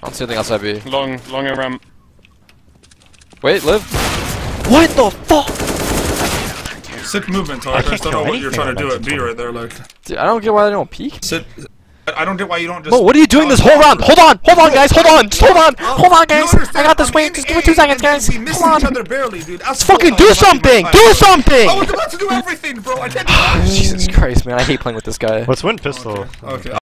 don't see anything else. B. Long and ramp. Wait, live. What the fuck? Sick movement, Tarik. I just don't know what you're trying to do at B right there, like. Dude, I don't get why they don't peek. Sit. I don't get why you don't just. Bro, what are you doing this whole round? Hold on, guys, hold on, just hold on, guys. I got this. Wait, just give me 2 seconds, guys. We missed each other barely, dude. Let's fucking do something! Do something! I was about to do everything, bro. I can't do that. Jesus Christ, man, I hate playing with this guy. Let's win pistol. Okay.